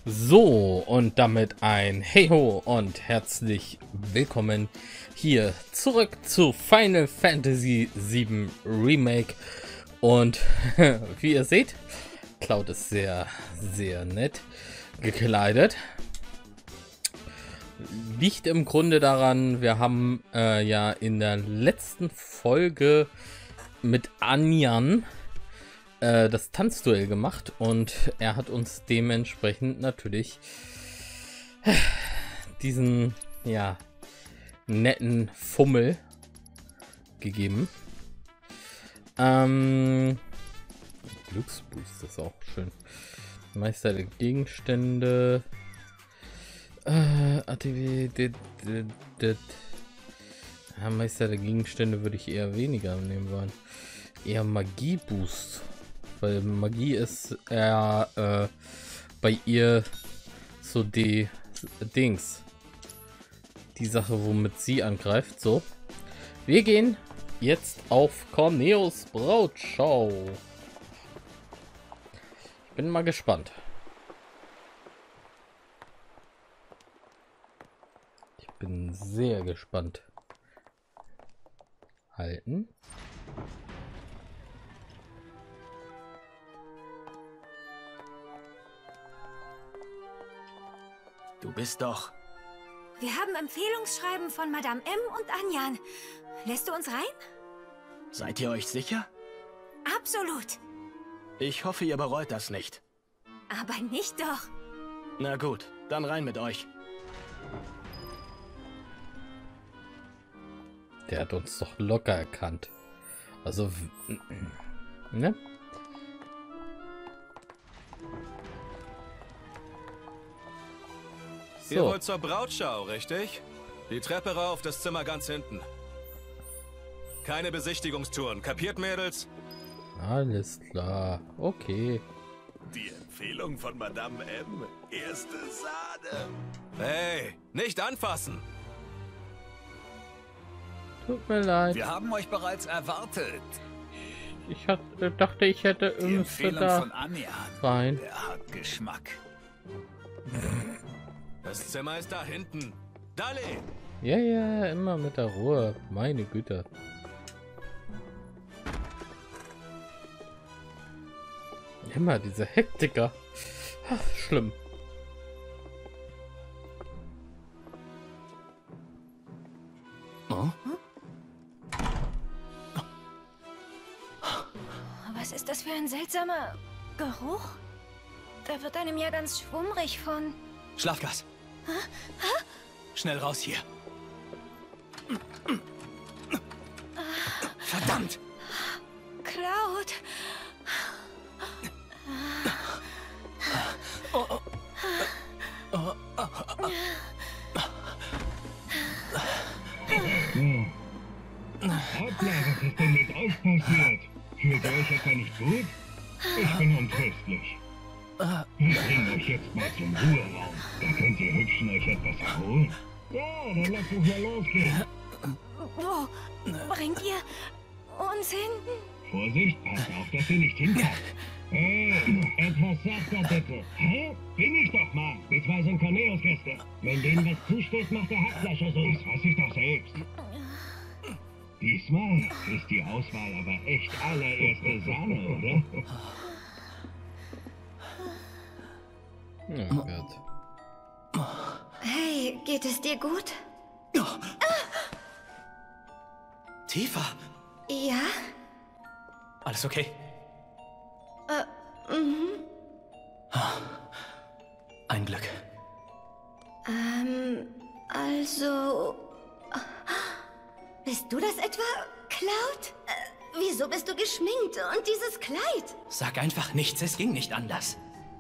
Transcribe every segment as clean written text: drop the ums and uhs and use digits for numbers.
So, und damit ein Hey-Ho und herzlich willkommen hier zurück zu Final Fantasy VII Remake. Und wie ihr seht, Cloud ist sehr, sehr nett gekleidet. Liegt im Grunde daran, wir haben ja in der letzten Folge mit Anjan das Tanzduell gemacht und er hat uns dementsprechend natürlich diesen, ja, netten Fummel gegeben. Glücksboost ist auch schön. Meister der Gegenstände. ATW. Ja, Meister der Gegenstände würde ich eher weniger nehmen wollen. Eher Magieboost. Weil Magie ist eher bei ihr so die Dings. Die Sache, womit sie angreift. So. Wir gehen jetzt auf Corneos Brautschau. Ich bin mal gespannt. Ich bin sehr gespannt. Halten. Du bist doch... Wir haben Empfehlungsschreiben von Madame M. und Anjan. Lässt du uns rein? Seid ihr euch sicher? Absolut. Ich hoffe, ihr bereut das nicht. Aber nicht doch. Na gut, dann rein mit euch. Der hat uns doch locker erkannt. Also, ne? Ihr wollt zur Brautschau, richtig? Die Treppe rauf, das Zimmer ganz hinten. Keine Besichtigungstouren, kapiert, Mädels? Alles klar, okay. Die Empfehlung von Madame M. Erste Sahne. Hey, nicht anfassen! Tut mir leid. Wir haben euch bereits erwartet. Ich dachte, ich hätte Die Empfehlung da von Anjan. rein. Der hat Geschmack. Das Zimmer ist da hinten. Dale! Ja, ja, immer mit der Ruhe. Meine Güte. Immer diese Hektiker. Ach, schlimm. Oh? Was ist das für ein seltsamer Geruch? Da wird einem ja ganz schwummrig von... Schlafgas. Schnell raus hier. Verdammt! Cloud! Hoppla, was ist denn mit euch passiert? Fühlt ihr euch etwa nicht gut? Ich bin untröstlich. Ich bringe euch jetzt mal zum Ruheraum. Da könnt ihr Hübschen euch etwas erholen. Ja, dann lasst uns mal losgehen. Wo bringt ihr uns hin? Vorsicht, passt auf, dass ihr nicht hinkommt. Hey, etwas sachter bitte. Hä? Bin ich doch mal. Wir zwei sind Corneos Gäste. Wenn denen was zusteht, macht der Hackflasche so. Das weiß ich doch selbst. Diesmal ist die Auswahl aber echt allererste Sahne, oder? Oh Gott. Hey, geht es dir gut? Tifa! Ja? Alles okay? Ein Glück. Also... Bist du das etwa, Cloud? Wieso bist du geschminkt und dieses Kleid? Sag einfach nichts, es ging nicht anders.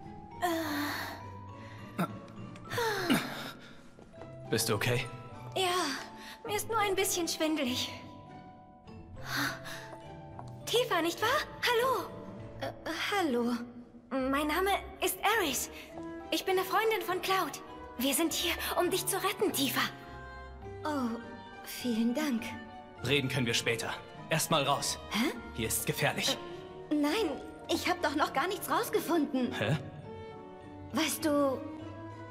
Bist du okay? Ja, mir ist nur ein bisschen schwindelig. Tifa, nicht wahr? Hallo. Hallo. Mein Name ist Ares. Ich bin eine Freundin von Cloud. Wir sind hier, um dich zu retten, Tifa. Oh, vielen Dank. Reden können wir später. Erstmal raus. Hä? Hier ist's gefährlich. Nein, ich habe doch noch gar nichts rausgefunden. Hä? Weißt du,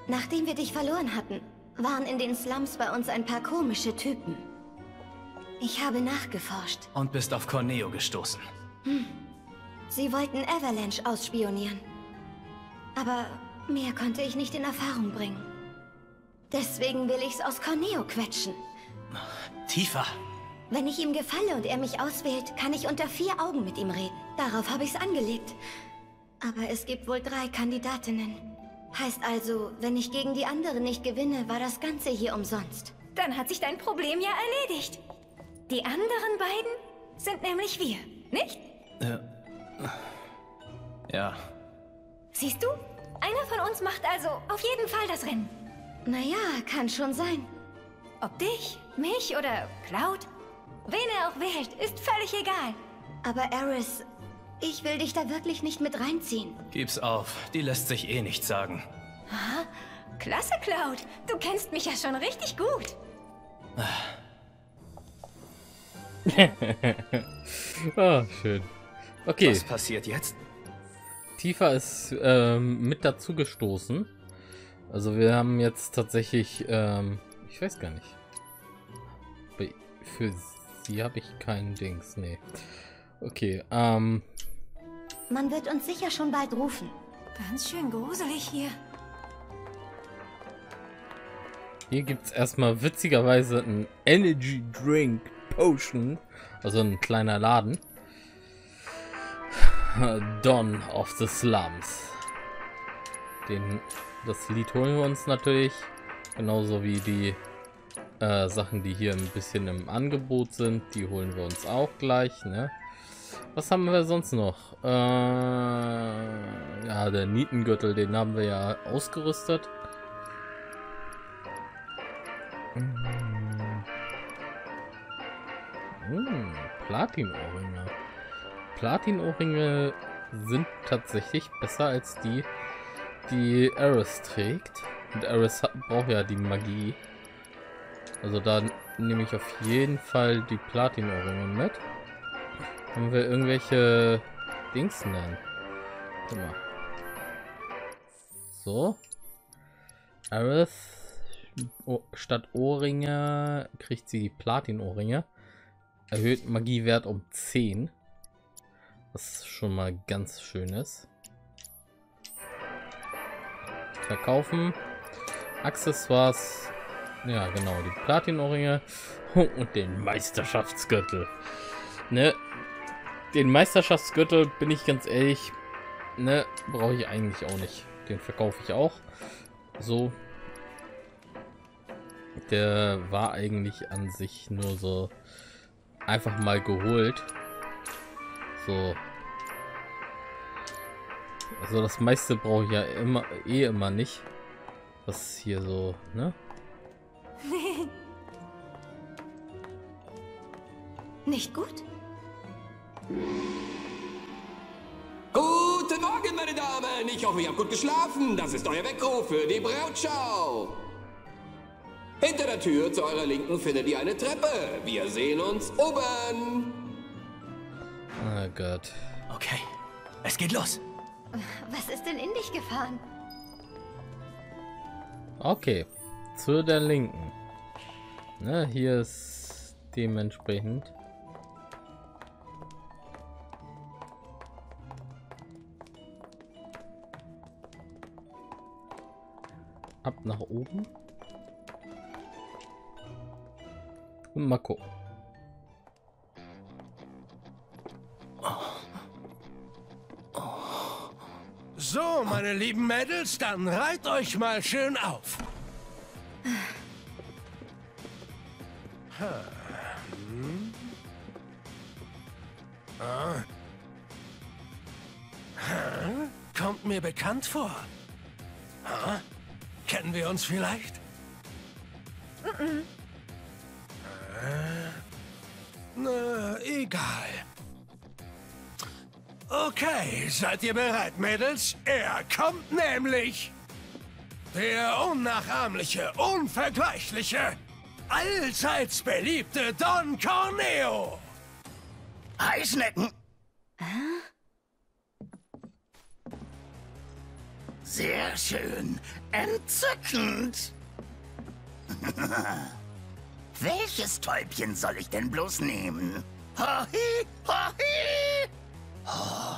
Nachdem wir dich verloren hatten, waren in den Slums bei uns ein paar komische Typen. Ich habe nachgeforscht. Und bist auf Corneo gestoßen. Sie wollten Avalanche ausspionieren. Aber mehr konnte ich nicht in Erfahrung bringen. Deswegen will ich's aus Corneo quetschen. Tifa. Wenn ich ihm gefalle und er mich auswählt, kann ich unter 4 Augen mit ihm reden. Darauf habe ich's angelegt. Aber es gibt wohl 3 Kandidatinnen. Heißt also, wenn ich gegen die anderen nicht gewinne, war das Ganze hier umsonst. Dann hat sich dein Problem ja erledigt. Die anderen beiden sind nämlich wir, nicht? Ja. Siehst du? Einer von uns macht also auf jeden Fall das Rennen. Naja, kann schon sein. Ob dich, mich oder Cloud? Wen er auch wählt, ist völlig egal. Aber Aerith, ich will dich da wirklich nicht mit reinziehen. Gib's auf. Die lässt sich eh nicht sagen. Aha. Klasse, Cloud. Du kennst mich ja schon richtig gut. Ah, schön. Okay. Was passiert jetzt? Tifa ist mit dazu gestoßen. Also wir haben jetzt tatsächlich, ich weiß gar nicht. Für sie habe ich keinen Dings, nee. Okay, Man wird uns sicher schon bald rufen. Ganz schön gruselig hier. Hier gibt es erstmal witzigerweise einen Energy Drink Potion. Also ein kleiner Laden. Dawn of the Slums. Das Lied holen wir uns natürlich. Genauso wie die Sachen, die hier ein bisschen im Angebot sind. Die holen wir uns auch gleich, ne? Was haben wir sonst noch? Ja, der Nietengürtel, den haben wir ja ausgerüstet. Platinohrringe. Platinohrringe sind tatsächlich besser als die Aerith trägt. Und Aerith braucht ja die Magie. Also da nehme ich auf jeden Fall die Platinohrringe mit. Haben wir irgendwelche Dings nennen? Guck mal. So. Aerith statt Ohrringe kriegt sie die Platinohrringe. Erhöht Magiewert um 10. Was schon mal ganz schön ist. Verkaufen. Accessoires. Ja, genau. Die Platinohrringe. Und den Meisterschaftsgürtel. Ne? Den Meisterschaftsgürtel, bin ich ganz ehrlich, ne, brauche ich eigentlich auch nicht. Den verkaufe ich auch. So. Der war eigentlich an sich nur so einfach mal geholt. So. Also das meiste brauche ich ja immer nicht. Was hier so, ne? Nicht gut? Guten Morgen, meine Damen. Ich hoffe, ihr habt gut geschlafen. Das ist euer Weckruf für die Brautschau. Hinter der Tür zu eurer Linken findet ihr eine Treppe. Wir sehen uns oben. Oh Gott. Okay, es geht los. Was ist denn in dich gefahren? Okay, zu der Linken. Ne, hier ist dementsprechend. Ab nach oben. Und mal gucken. So, meine lieben Mädels, dann reiht euch mal schön auf. Kommt mir bekannt vor. Kennen wir uns vielleicht? Na, egal. Okay, seid ihr bereit, Mädels? Er kommt nämlich. Der unnachahmliche, unvergleichliche, allseits beliebte Don Corneo. Eisnecken. Sehr schön. Entzückend. Welches Täubchen soll ich denn bloß nehmen? Hohi, hohi. Oh.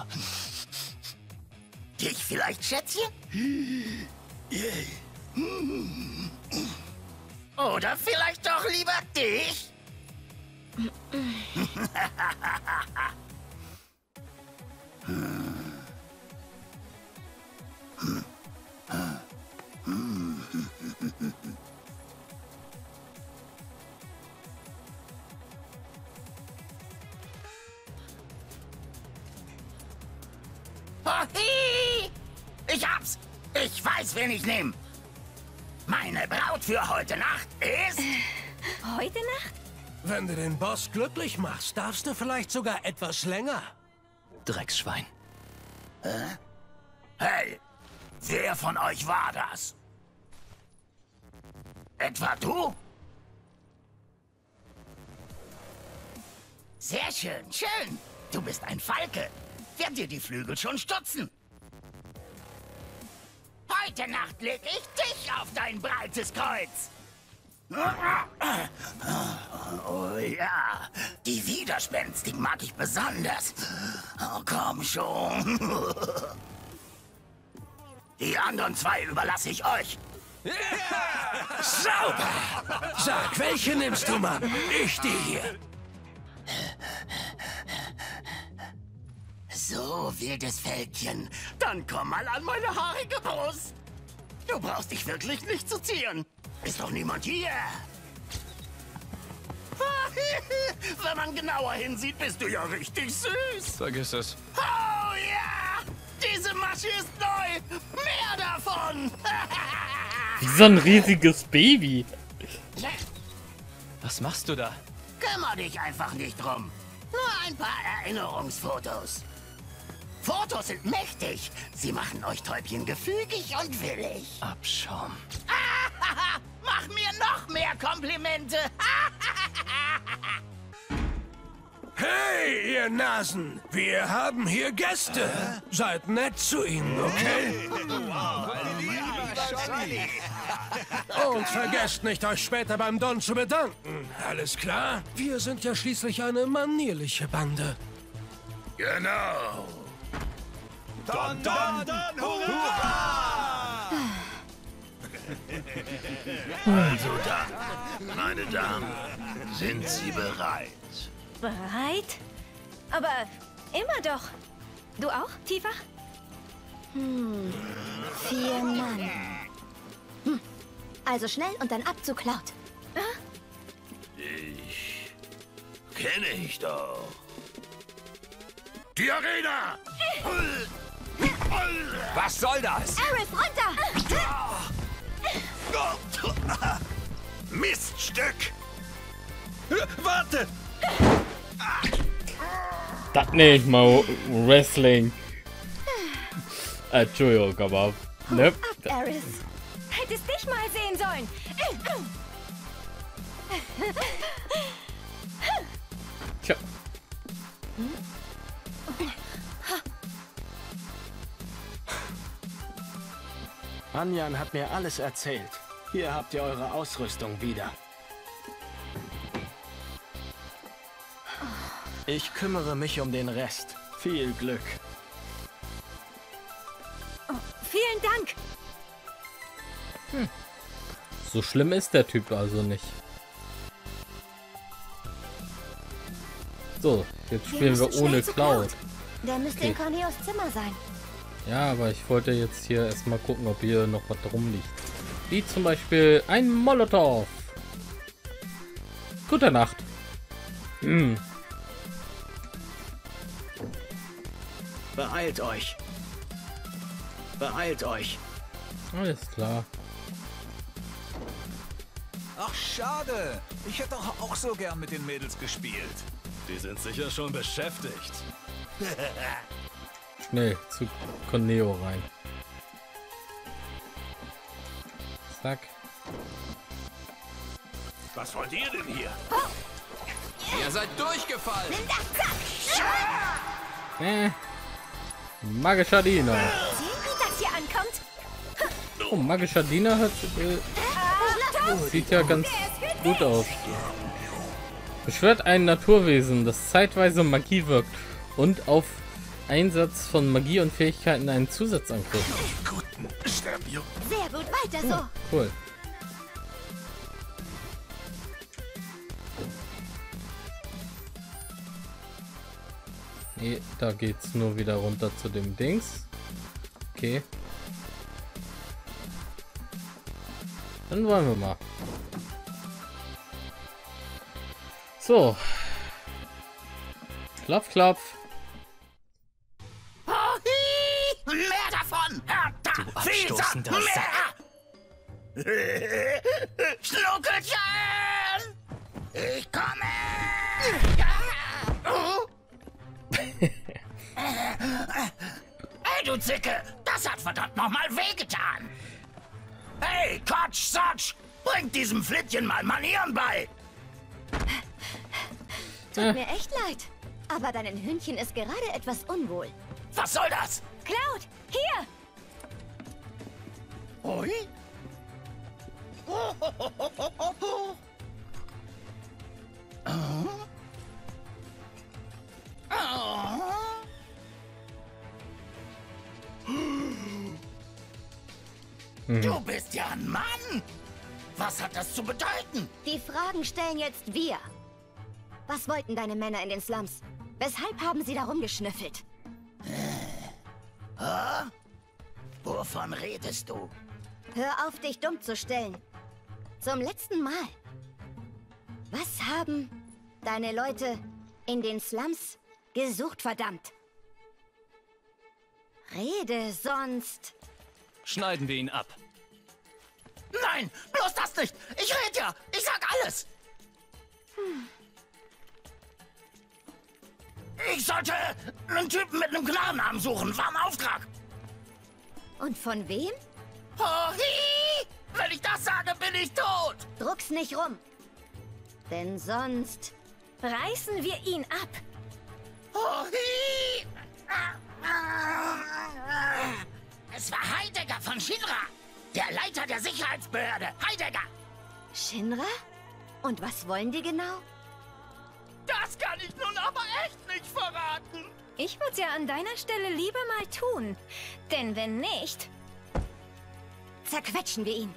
Dich vielleicht, Schätzchen? Oder vielleicht doch lieber dich? Hohi! Ich hab's! Ich weiß, wen ich nehme. Meine Braut für heute Nacht ist... Heute Nacht? Wenn du den Boss glücklich machst, darfst du vielleicht sogar etwas länger. Drecksschwein. Hey, wer von euch war das? Etwa du? Sehr schön, schön. Du bist ein Falke. Werd dir die Flügel schon stutzen. Heute Nacht leg ich dich auf dein breites Kreuz. Oh ja, die Widerspenstigen mag ich besonders. Oh, komm schon. Die anderen zwei überlasse ich euch. Sauber! Sag, welche nimmst du, Mann? Ich die hier. So, wildes Fältchen. Dann komm mal an meine haarige Brust. Du brauchst dich wirklich nicht zu zieren. Ist doch niemand hier. Wenn man genauer hinsieht, bist du ja richtig süß. Vergiss es. Oh ja! Diese Masche ist neu. Mehr davon. Wie so ein riesiges Baby. Was machst du da? Kümmer dich einfach nicht drum. Nur ein paar Erinnerungsfotos. Fotos sind mächtig. Sie machen euch Täubchen gefügig und willig. Abschaum. Mach mir noch mehr Komplimente. Hey, ihr Nasen! Wir haben hier Gäste. Seid nett zu ihnen, okay? Und vergesst nicht, euch später beim Don zu bedanken. Alles klar? Wir sind ja schließlich eine manierliche Bande. Genau. Don, Don, Don, hurra! Also dann, meine Damen, sind Sie bereit? Bereit? Aber immer doch. Du auch, Tifa? 4 Mann. Also schnell und dann ab zu Cloud. Ich kenne ich doch. Die Arena! Was soll das? Aerith, runter! Miststück! Warte! Das nenne ich mal Wrestling. Entschuldigung, aber... Ne? Ab, Aerith. Hättest dich mal sehen sollen. Tja. Anjan hat mir alles erzählt. Hier habt ihr eure Ausrüstung wieder. Ich kümmere mich um den Rest. Viel Glück. Vielen Dank. So schlimm ist der Typ also nicht. So, jetzt spielen wir ohne Cloud. Der müsste in Corneos Zimmer sein. Ja, aber ich wollte jetzt hier erstmal gucken, ob hier noch was rumliegt. Wie zum Beispiel ein Molotow. Gute Nacht. Beeilt euch. Beeilt euch. Alles klar. Ach, schade. Ich hätte doch auch so gern mit den Mädels gespielt. Die sind sicher schon beschäftigt. Schnell zu Corneo rein. Zack. Was wollt ihr denn hier? Ihr seid durchgefallen. Magischer Diener. Sehen, wie das hier ankommt? Oh, magischer Diener hat, sieht ja ganz gut aus. Beschwört ein Naturwesen, das zeitweise Magie wirkt und auf Einsatz von Magie und Fähigkeiten einen Zusatzangriff. Sehr gut, weiter so. Cool. Nee, da geht's nur wieder runter zu dem Dings. Okay. Dann wollen wir mal. So. Klopf, klopf. Mehr davon! Du abstoßender Sack! Schnuckelchen! Ich komme! Hey, du Zicke! Das hat verdammt nochmal wehgetan! Hey, Kotsch, Sotsch! Bringt diesem Flittchen mal Manieren bei! Tut mir echt leid. Aber deinem Hündchen ist gerade etwas unwohl. Was soll das? Cloud, hier! Ui? Du bist ja ein Mann! Was hat das zu bedeuten? Die Fragen stellen jetzt wir. Was wollten deine Männer in den Slums? Weshalb haben sie da rumgeschnüffelt? Wovon redest du? Hör auf, dich dumm zu stellen. Zum letzten Mal. Was haben deine Leute in den Slums gesucht, verdammt? Rede, sonst... Schneiden wir ihn ab. Nein, bloß das nicht! Ich rede ja! Ich sag alles! Ich sollte einen Typen mit einem Klarnamen suchen. War ein Auftrag. Und von wem? Hohi! Wenn ich das sage, bin ich tot! Druck's nicht rum. Denn sonst... Reißen wir ihn ab. Hohi! Es war Heidegger von Shinra, der Leiter der Sicherheitsbehörde. Heidegger! Shinra? Und was wollen die genau? Das kann ich nun aber echt nicht verraten. Ich würde es ja an deiner Stelle lieber mal tun. Denn wenn nicht... Zerquetschen wir ihn.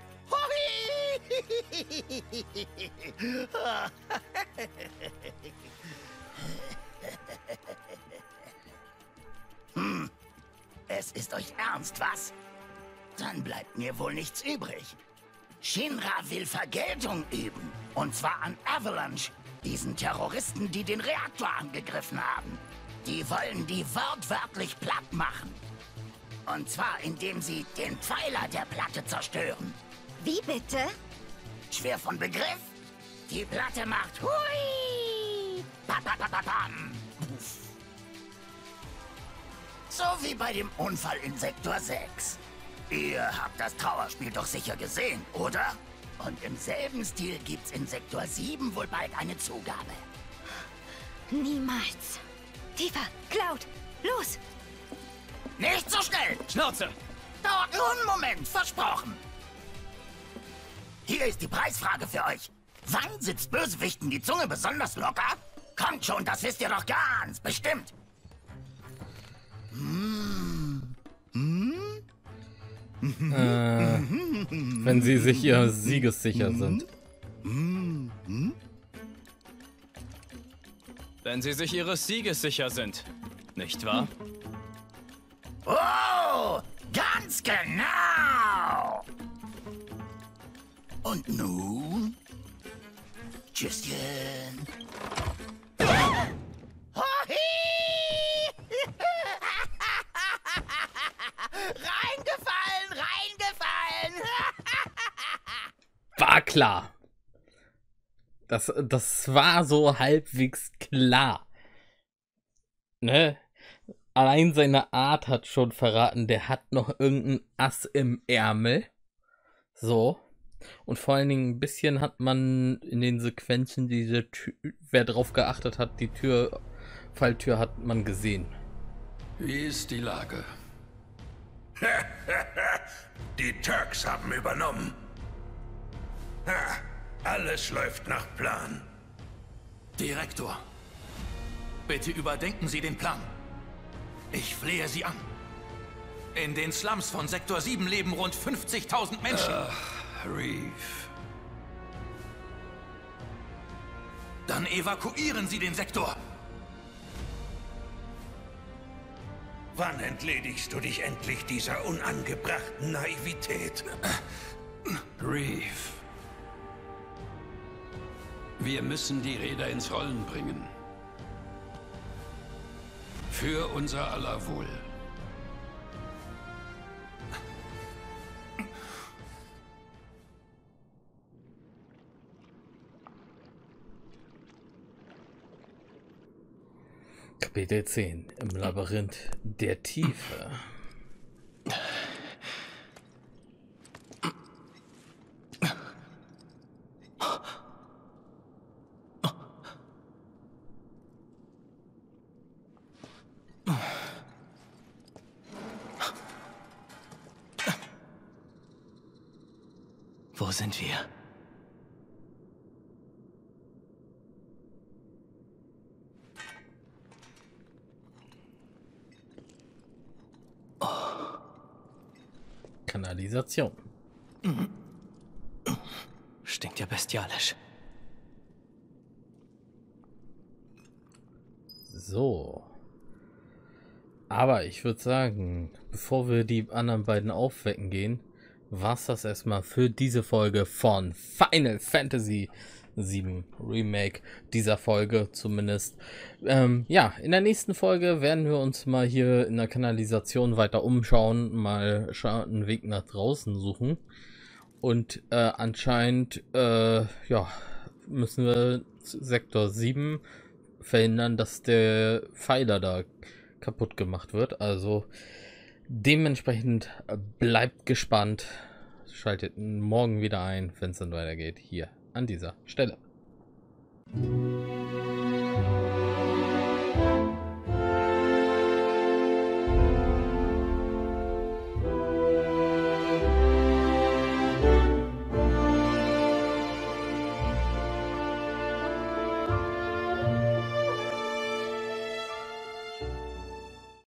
Es ist euch ernst, was? Dann bleibt mir wohl nichts übrig. Shinra will Vergeltung üben. Und zwar an Avalanche, diesen Terroristen, die den Reaktor angegriffen haben. Die wollen die wortwörtlich platt machen. Und zwar, indem sie den Pfeiler der Platte zerstören. Wie bitte? Schwer von Begriff? Die Platte macht hui! Pam. So wie bei dem Unfall in Sektor 6. Ihr habt das Trauerspiel doch sicher gesehen, oder? Und im selben Stil gibt's in Sektor 7 wohl bald eine Zugabe. Niemals. Tifa, Cloud, los! Nicht so schnell! Schnauze! Dauert nur einen Moment, versprochen. Hier ist die Preisfrage für euch. Wann sitzt Bösewichten die Zunge besonders locker? Kommt schon, das wisst ihr doch ganz bestimmt. Wenn sie sich ihrer siegessicher sind. Wenn sie sich ihres Sieges sicher sind. Nicht wahr? Oh, ganz genau. Und nun? Tschüsschen. Hohi! Reingefallen! War klar. Das war so halbwegs klar. Ne? Allein seine Art hat schon verraten, der hat noch irgendein Ass im Ärmel. So. Und vor allen Dingen ein bisschen hat man in den Sequenzen diese Tür, wer drauf geachtet hat, die Falltür hat man gesehen. Wie ist die Lage? Die Turks haben übernommen. Ha, alles läuft nach Plan. Direktor, bitte überdenken Sie den Plan. Ich flehe Sie an. In den Slums von Sektor 7 leben rund 50.000 Menschen. Reeve. Dann evakuieren Sie den Sektor. Wann entledigst du dich endlich dieser unangebrachten Naivität? Reeve. Wir müssen die Räder ins Rollen bringen. Für unser aller Wohl. Kapitel 10 im Labyrinth der Tiefe. Wo sind wir? Kanalisation. Stinkt ja bestialisch. So. Aber ich würde sagen, bevor wir die anderen beiden aufwecken gehen, war es das erstmal für diese Folge von Final Fantasy VII Remake, dieser Folge zumindest. Ja, in der nächsten Folge werden wir uns mal hier in der Kanalisation weiter umschauen, mal einen Weg nach draußen suchen. Und anscheinend ja, müssen wir Sektor 7 verhindern, dass der Pfeiler da kaputt gemacht wird. Also dementsprechend bleibt gespannt. Schaltet morgen wieder ein, wenn es dann weitergeht, hier an dieser Stelle.